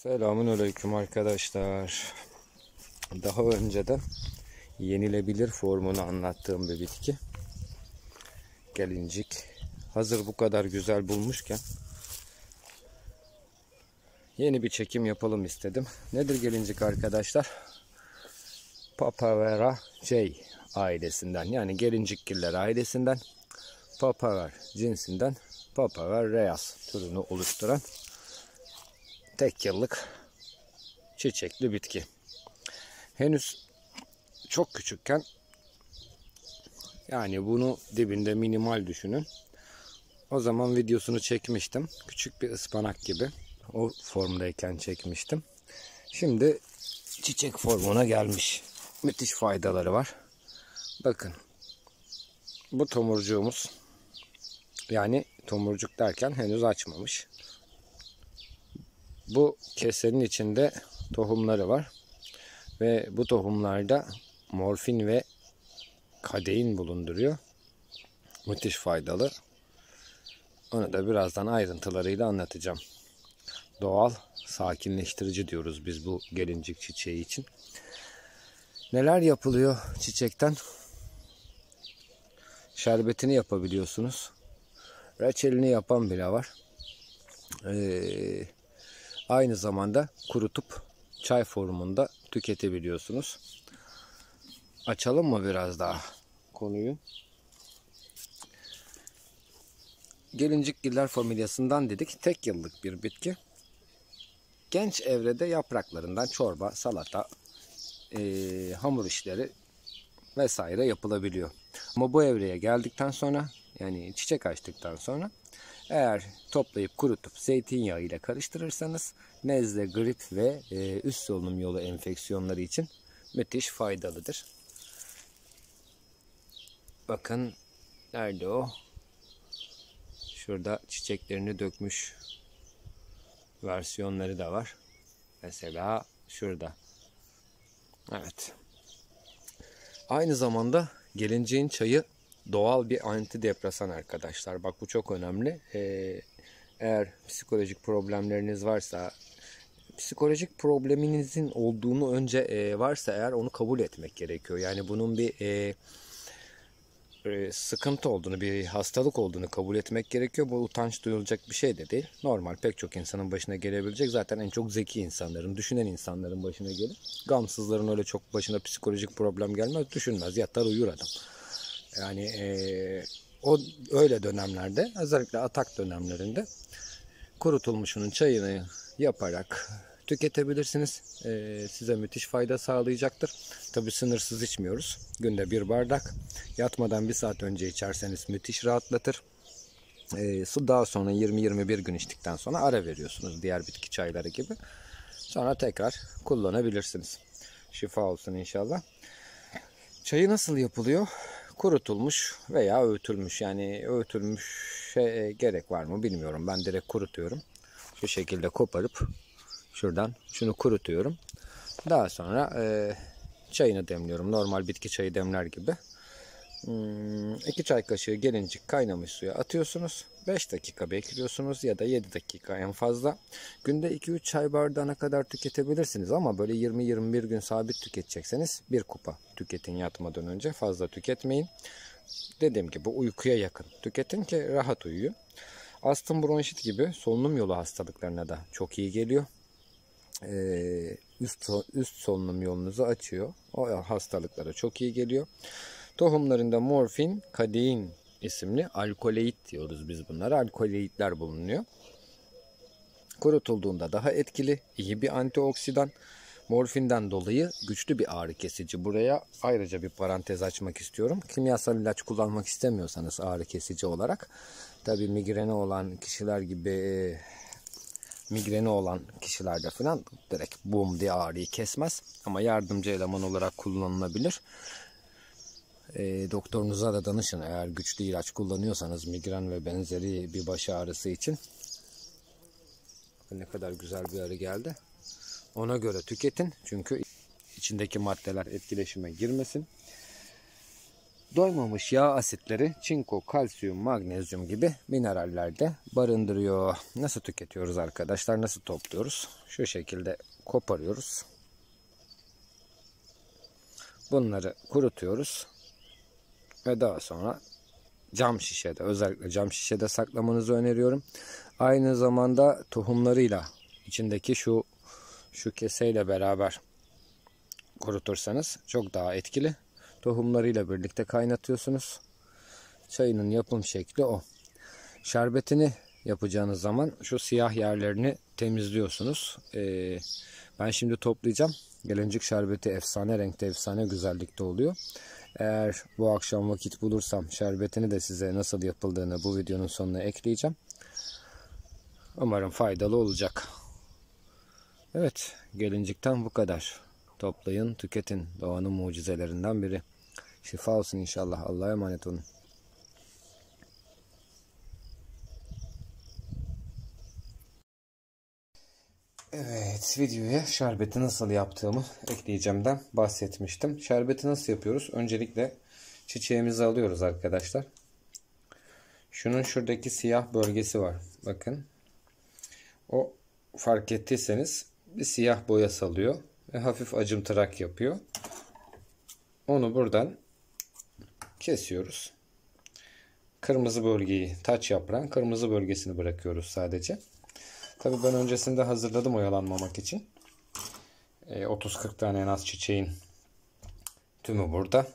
Selamünaleyküm arkadaşlar. Daha önceden yenilebilir formunu anlattığım bir bitki. Gelincik. Hazır bu kadar güzel bulmuşken yeni bir çekim yapalım istedim. Nedir gelincik arkadaşlar? Papaveraceae ailesinden, yani gelincikgiller ailesinden, papaver cinsinden Papaver türünü oluşturan tek yıllık çiçekli bitki. Henüz çok küçükken, yani bunu dibinde minimal düşünün. O zaman videosunu çekmiştim. Küçük bir ıspanak gibi. O formdayken çekmiştim. Şimdi çiçek formuna gelmiş. Müthiş faydaları var. Bakın. Bu tomurcuğumuz. Yani tomurcuk derken henüz açmamış. Bu kesenin içinde tohumları var. Ve bu tohumlarda morfin ve kadein bulunduruyor. Müthiş faydalı. Onu da birazdan ayrıntılarıyla anlatacağım. Doğal sakinleştirici diyoruz biz bu gelincik çiçeği için. Neler yapılıyor çiçekten? Şerbetini yapabiliyorsunuz. Reçelini yapan bile var. Aynı zamanda kurutup çay formunda tüketebiliyorsunuz. Açalım mı biraz daha konuyu? Gelincikgiller familyasından dedik. Tek yıllık bir bitki. Genç evrede yapraklarından çorba, salata, hamur işleri vesaire yapılabiliyor. Ama bu evreye geldikten sonra, yani çiçek açtıktan sonra, eğer toplayıp kurutup zeytinyağı ile karıştırırsanız nezle, grip ve üst solunum yolu enfeksiyonları için müthiş faydalıdır. Bakın nerede o? Şurada çiçeklerini dökmüş versiyonları da var. Mesela şurada. Evet. Aynı zamanda gelinciğin çayı doğal bir antidepresan arkadaşlar. Bak, bu çok önemli. Eğer psikolojik problemleriniz varsa, psikolojik probleminizin olduğunu önce varsa eğer onu kabul etmek gerekiyor. Yani bunun bir sıkıntı olduğunu, bir hastalık olduğunu kabul etmek gerekiyor. Bu utanç duyulacak bir şey de değil. Normal, pek çok insanın başına gelebilecek. Zaten en çok zeki insanların, düşünen insanların başına gelir. Gamsızların öyle çok başına psikolojik problem gelmez, düşünmez, yatar uyur adam. Yani o öyle dönemlerde, özellikle atak dönemlerinde kurutulmuşunun çayını yaparak tüketebilirsiniz. Size müthiş fayda sağlayacaktır. Tabi sınırsız içmiyoruz. Günde 1 bardak. Yatmadan 1 saat önce içerseniz müthiş rahatlatır. Daha sonra 20-21 gün içtikten sonra ara veriyorsunuz, diğer bitki çayları gibi. Sonra tekrar kullanabilirsiniz. Şifa olsun inşallah. Çayı nasıl yapılıyor? Kurutulmuş veya öğütülmüş. Yani öğütülmüşe gerek var mı bilmiyorum. Ben direkt kurutuyorum. Şu şekilde koparıp şuradan şunu kurutuyorum. Daha sonra çayını demliyorum. Normal bitki çayı demler gibi. 2 çay kaşığı gelincik kaynamış suya atıyorsunuz. 5 dakika bekliyorsunuz ya da 7 dakika en fazla. Günde 2-3 çay bardağına kadar tüketebilirsiniz ama böyle 20-21 gün sabit tüketecekseniz 1 kupa tüketin yatmadan önce. Fazla tüketmeyin. Dediğim gibi uykuya yakın tüketin ki rahat uyuyun. Astım, bronşit gibi solunum yolu hastalıklarına da çok iyi geliyor. Üst solunum yolunuzu açıyor. O hastalıklara çok iyi geliyor. Tohumlarında morfin, kadein isimli alkaloid diyoruz biz bunlara. Alkaloidler bulunuyor. Kurutulduğunda daha etkili, iyi bir antioksidan. Morfinden dolayı güçlü bir ağrı kesici. Buraya ayrıca bir parantez açmak istiyorum. Kimyasal ilaç kullanmak istemiyorsanız ağrı kesici olarak, tabii migreni olan kişiler gibi, migreni olan kişilerde falan direkt bum diye ağrıyı kesmez. Ama yardımcı eleman olarak kullanılabilir. Doktorunuza da danışın eğer güçlü ilaç kullanıyorsanız migren ve benzeri bir baş ağrısı için. Ne kadar güzel bir arı geldi. Ona göre tüketin çünkü içindeki maddeler etkileşime girmesin. doymamış yağ asitleri çinko, kalsiyum, magnezyum gibi mineraller de barındırıyor. Nasıl tüketiyoruz arkadaşlar? Nasıl topluyoruz? Şu şekilde koparıyoruz. Bunları kurutuyoruz. Ve daha sonra cam şişede, özellikle cam şişede saklamanızı öneriyorum. Aynı zamanda tohumlarıyla, içindeki şu keseyle beraber kurutursanız çok daha etkili. Tohumlarıyla birlikte kaynatıyorsunuz. Çayının yapım şekli o. Şerbetini yapacağınız zaman şu siyah yerlerini temizliyorsunuz. Ben şimdi toplayacağım. Gelincik şerbeti efsane renkte, efsane güzellikte oluyor. Eğer bu akşam vakit bulursam şerbetini de size nasıl yapıldığını bu videonun sonuna ekleyeceğim. Umarım faydalı olacak. Evet, gelincikten bu kadar. Toplayın, tüketin. Doğanın mucizelerinden biri. Şifa olsun inşallah. Allah'a emanet olun. Evet, videoya şerbeti nasıl yaptığımı ekleyeceğimden bahsetmiştim. Şerbeti nasıl yapıyoruz? Öncelikle çiçeğimizi alıyoruz arkadaşlar. Şunun şuradaki siyah bölgesi var. Bakın. O, fark ettiyseniz bir siyah boya salıyor ve hafif acımtırak yapıyor. Onu buradan kesiyoruz. Kırmızı bölgeyi, taç yaprağın kırmızı bölgesini bırakıyoruz sadece. Tabii ben öncesinde hazırladım oyalanmamak için. 30-40 tane en az çiçeğin tümü burada.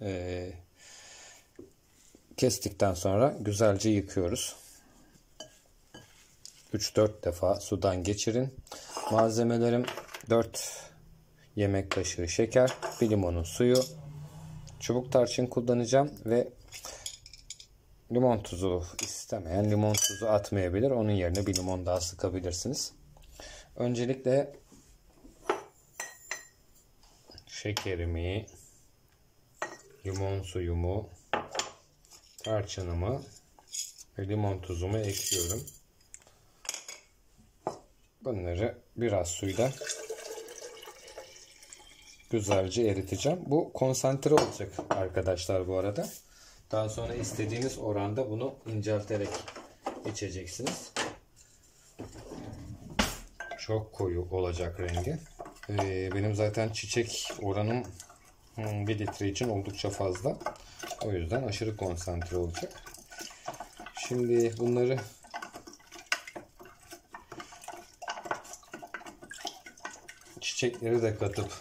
Kestikten sonra güzelce yıkıyoruz. 3-4 defa sudan geçirin. Malzemelerim 4 yemek kaşığı şeker, bir limonun suyu, çubuk tarçın kullanacağım ve limon tuzu istemeyen limon tuzu atmayabilir. Onun yerine bir limon daha sıkabilirsiniz. Öncelikle şekerimi, limon suyumu, tarçınımı ve limon tuzumu ekliyorum. Bunları biraz suyla güzelce eriteceğim. Bu konsantre olacak arkadaşlar bu arada. Daha sonra istediğiniz oranda bunu incelterek içeceksiniz. Çok koyu olacak rengi. Benim zaten çiçek oranım 1 litre için oldukça fazla. O yüzden aşırı konsantre olacak. Şimdi bunları çiçekleri de katıp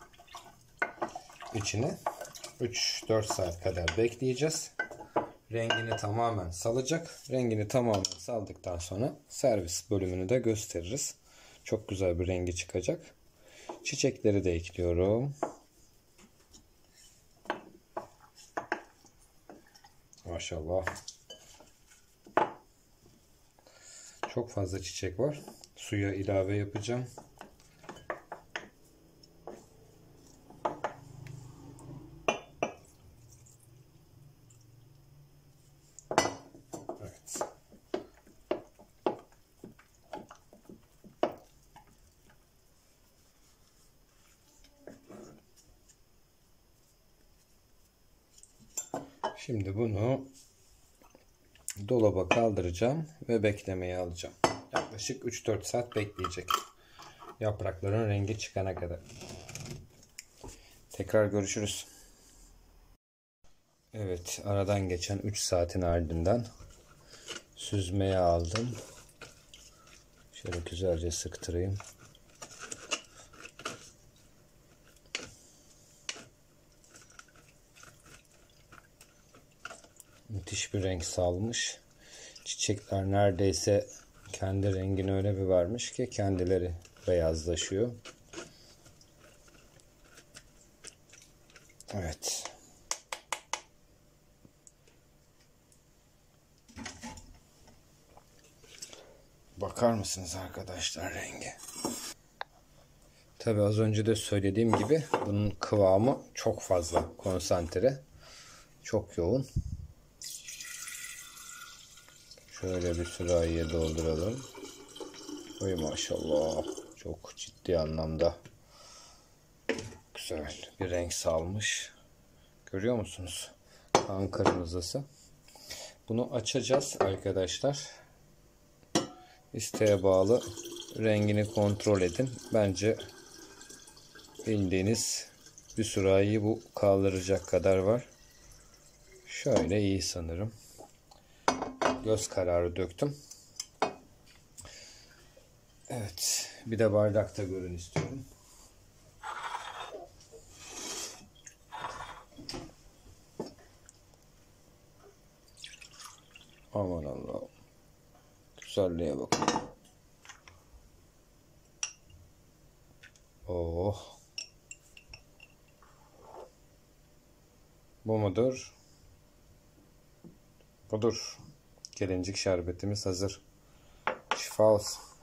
içine 3-4 saat kadar bekleyeceğiz. Rengini tamamen salacak. Rengini tamamen saldıktan sonra servis bölümünü de gösteririz. Çok güzel bir rengi çıkacak. Çiçekleri de ekliyorum. Maşallah. Çok fazla çiçek var. Suya ilave yapacağım. Evet. Şimdi bunu dolaba kaldıracağım ve beklemeye alacağım. Yaklaşık 3-4 saat bekleyecek. Yaprakların rengi çıkana kadar. Tekrar görüşürüz. Evet, aradan geçen 3 saatin ardından süzmeye aldım. Şöyle güzelce sıktırayım. Müthiş bir renk salmış. Çiçekler neredeyse kendi rengini öyle bir vermiş ki kendileri beyazlaşıyor. Evet. Bakar mısınız arkadaşlar rengi? Tabi az önce de söylediğim gibi bunun kıvamı çok fazla konsantre. Çok yoğun. Şöyle bir sürahiye dolduralım. Oy maşallah. Çok ciddi anlamda güzel bir renk salmış. Görüyor musunuz? Ankara mızası. Bunu açacağız arkadaşlar. İsteğe bağlı rengini kontrol edin. Bence bildiğiniz bir sürahiyi bu kaldıracak kadar var. Şöyle iyi sanırım. Göz kararı döktüm. Evet. Bir de bardakta görün istiyorum. Aman Allah'ım. Güzelliğe bakın. Oh. Bu mudur? Budur. Gelincik şerbetimiz hazır. Şifa olsun.